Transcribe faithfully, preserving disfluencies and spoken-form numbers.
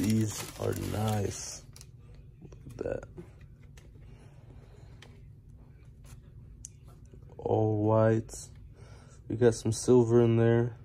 These are nice. Look at that. All whites. We got some silver in there.